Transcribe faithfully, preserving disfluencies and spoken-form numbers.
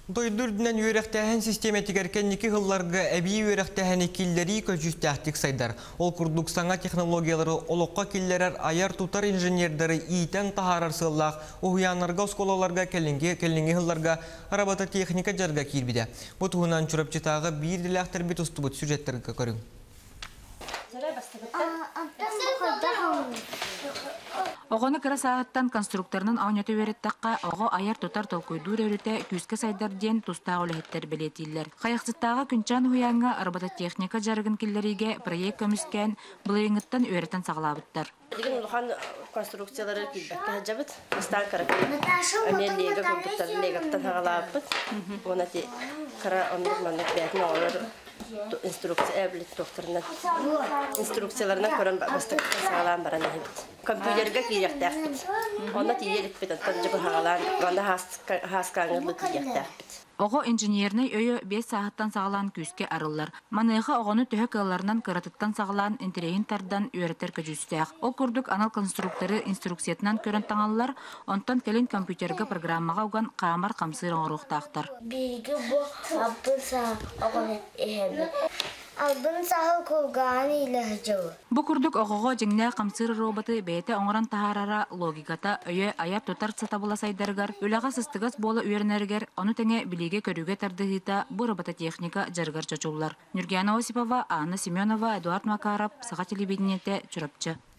Doydurdunan üyerektehen sistematikerken iki hıllarga ebi üyerektehen ikilleri köcüstahtik sayдар. Ol kurduk sana teknologiyaları olukka killerer ayar tutar inженердері iten taharar sığılaq, uhuyanlarga oskolalarga kellingi kellingi hıllarga arabata teknika jarga kirbide. Bu tuğunan çüröp çıtağı bir dilaktır bir tustubut süjetlerge körün. Оғаны кыра сағаттан конструкторның ауняты өретіққа оғы аяр тұтар толкойдур өріте күске сайдар ден тұстағы өліхеттер білетейлер. Қайықсыттағы күнчан хуяңға арбата техника жарғын келлериге проект көміскен бұлайыңыттан өретен сағылабыттар. Деген улхан конструкциялары килбәккә җабыт, стан карак. Әмел лега компьютер легаттан сағылабыт. Оны те кара онлык манлык бәтен алыр. Инструкция әблет докторынан инструкцияларына көрән бастык сагалан баран һәбит. Компьютерга кирәк тәхбит. Аны тиелеп бит антан җибә хагалан, анда хас хаскаңлык кирәк тәхбит. Оғы инженерный өйі бес сағаттан сағылан күске арылар. Маныйға оғыны төһі кылларынан кыратыттан сағылан интерейін тардан үйретер көжістәқ. Ол күрдік анал конструкторы инструкциятынан көрін таңалылар, онтан келін компьютерге программаға оған қамар қамсыр оңырықтақтар. Бигі бұ абын сағы оғыны әйемі. Albın sahıl kulgağını ile hıcığı. Bu kurduk oğuğa jingna qamsır robotu beyte oңыран taharara logikata öye ayar tutar satabula saydargar, ülağa sıstıgaz bola üyernerger, onu tenge bilege körüge tardığıta bu robota teknika jargar çoçullar. Nurgana Osipova, Anna Semyonova, Eduard Makarov, Sağa Telebidiniyete, Çurapçı.